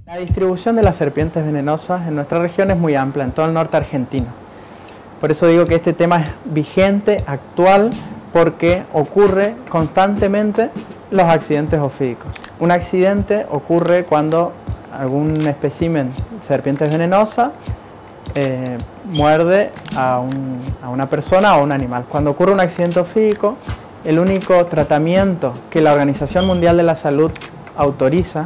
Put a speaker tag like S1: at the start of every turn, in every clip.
S1: La distribución de las serpientes venenosas en nuestra región es muy amplia, en todo el norte argentino. Por eso digo que este tema es vigente, actual, porque ocurre constantemente los accidentes ofídicos. Un accidente ocurre cuando algún espécimen de serpientes venenosas muerde a una persona o a un animal. Cuando ocurre un accidente ofídico, el único tratamiento que la Organización Mundial de la Salud autoriza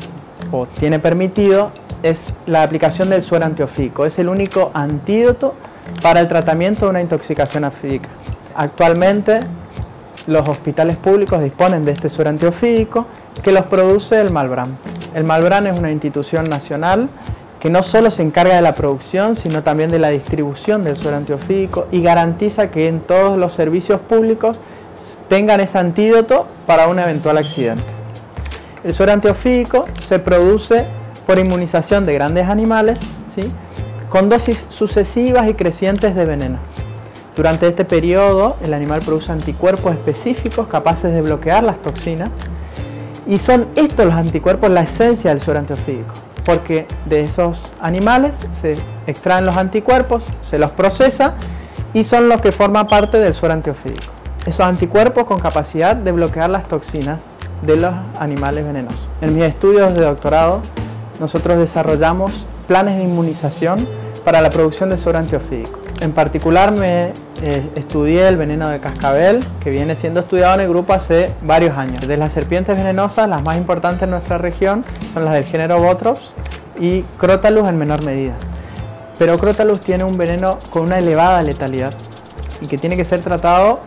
S1: o tiene permitido es la aplicación del suero antiofídico. Es el único antídoto para el tratamiento de una intoxicación ofídica. Actualmente los hospitales públicos disponen de este suero antiofídico que los produce el Malbrán. El Malbrán es una institución nacional que no solo se encarga de la producción, sino también de la distribución del suero antiofídico y garantiza que en todos los servicios públicos tengan ese antídoto para un eventual accidente. El suero antiofídico se produce por inmunización de grandes animales, ¿sí?, con dosis sucesivas y crecientes de veneno. Durante este periodo, el animal produce anticuerpos específicos capaces de bloquear las toxinas, y son estos los anticuerpos la esencia del suero antiofídico, porque de esos animales se extraen los anticuerpos, se los procesa y son los que forman parte del suero antiofídico. Esos anticuerpos con capacidad de bloquear las toxinas de los animales venenosos. En mis estudios de doctorado, nosotros desarrollamos planes de inmunización para la producción de suero antiofídico. En particular estudié el veneno de cascabel, que viene siendo estudiado en el grupo hace varios años. De las serpientes venenosas, las más importantes en nuestra región son las del género Botrops y Crotalus en menor medida. Pero Crotalus tiene un veneno con una elevada letalidad y que tiene que ser tratado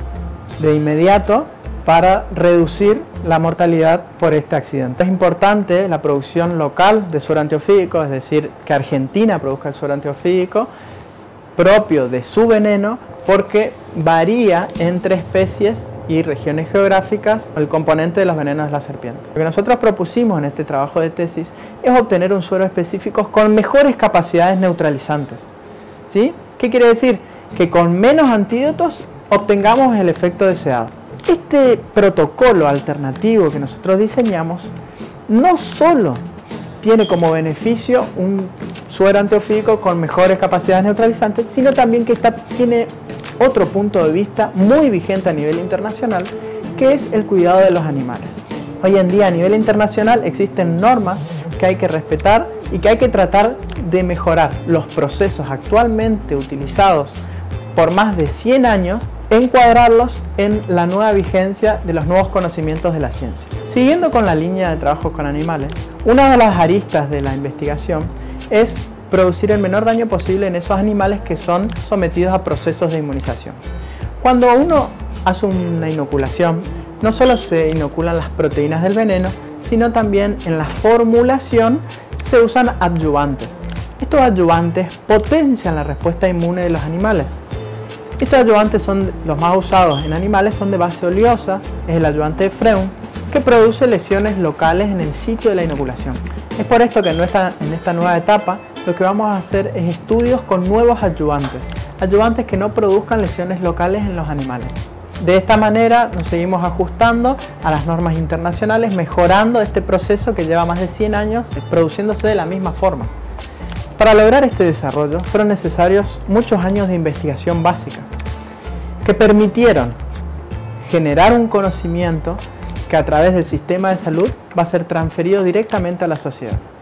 S1: de inmediato para reducir la mortalidad por este accidente. Es importante la producción local de suero antiofídico, es decir, que Argentina produzca el suero antiofídico propio de su veneno, porque varía entre especies y regiones geográficas el componente de los venenos de la serpiente. Lo que nosotros propusimos en este trabajo de tesis es obtener un suero específico con mejores capacidades neutralizantes, ¿sí? ¿Qué quiere decir? Que con menos antídotos obtengamos el efecto deseado. Este protocolo alternativo que nosotros diseñamos no solo tiene como beneficio un suero antiofídico con mejores capacidades neutralizantes, sino también que tiene otro punto de vista muy vigente a nivel internacional, que es el cuidado de los animales. Hoy en día a nivel internacional existen normas que hay que respetar y que hay que tratar de mejorar los procesos actualmente utilizados por más de 100 años, encuadrarlos en la nueva vigencia de los nuevos conocimientos de la ciencia. Siguiendo con la línea de trabajo con animales, una de las aristas de la investigación es producir el menor daño posible en esos animales que son sometidos a procesos de inmunización. Cuando uno hace una inoculación, no solo se inoculan las proteínas del veneno, sino también en la formulación se usan adyuvantes. Estos adyuvantes potencian la respuesta inmune de los animales. Estos adyuvantes son los más usados en animales, son de base oleosa, es el adyuvante de Freon, que produce lesiones locales en el sitio de la inoculación. Es por esto que en esta nueva etapa lo que vamos a hacer es estudios con nuevos adyuvantes que no produzcan lesiones locales en los animales. De esta manera nos seguimos ajustando a las normas internacionales, mejorando este proceso que lleva más de 100 años produciéndose de la misma forma. Para lograr este desarrollo fueron necesarios muchos años de investigación básica que permitieron generar un conocimiento que a través del sistema de salud va a ser transferido directamente a la sociedad.